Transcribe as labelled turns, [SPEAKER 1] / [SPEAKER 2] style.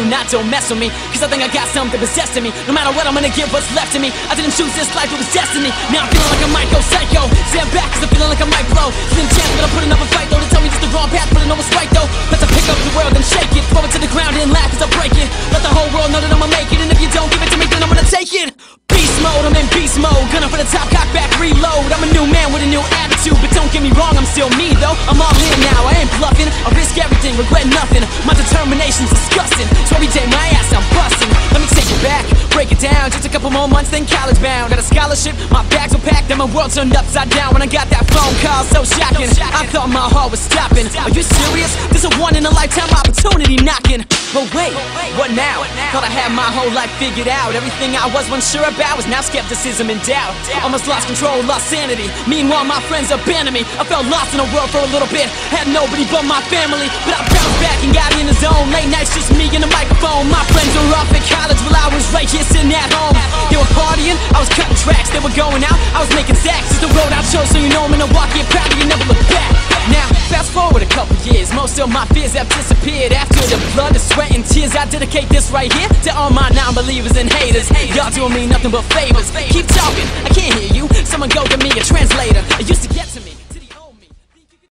[SPEAKER 1] not, don't mess with me, cause I think I got something possessing me. No matter what, I'm gonna give what's left of me. I didn't choose this life, it was destiny. Now I'm feeling like I might go psycho. Stand back cause I'm feeling like I might blow. Slim chance but I'm putting up a fight though. To tell me just the wrong path, but I know what's right though. Let's pick up the world and shake it. Throw it to the ground and laugh as I break it. Let the whole world know that I'ma make it. And if you don't give it to me, then I'm gonna take it. Beast mode, I'm in beast mode. Gunning for the top, cock back, reload. I'm a new man with a new attitude, but don't get me wrong, I'm still me though. I'm all in now, I ain't bluffing. I risk everything, regret nothing. My determination's disgusting, so every day my ass I'm busting. Let me take it back, break it down. Just a couple more months, then college bound. Got a scholarship, my bags were packed, and my world turned upside down when I got that phone call, so shocking. I thought my heart was stopping. Are you serious? This a one-in-a-lifetime opportunity knocking. But wait, what now? Thought I had my whole life figured out. Everything I was once sure about was now skepticism and doubt. Almost lost control, lost sanity. Meanwhile, my friends abandoned me. I felt lost in the world for a little bit. Had nobody but my family, but I bounced back and got in the zone. Late nights, just me and the microphone. My friends were off at college while I was right here sitting at home. They were partying, I was cutting tracks. They were going out, I was making stacks. It's the road I chose, so you know I'm in Milwaukee. Proud of you, never look back. Now, fast forward a couple years, most of my fears have disappeared. After the blood, the sweat, and tears, I dedicate this right here to all my non-believers and haters. Y'all doing me nothing but favors. Keep talking, I can't hear you. Someone go get me a translator. It used to get to me.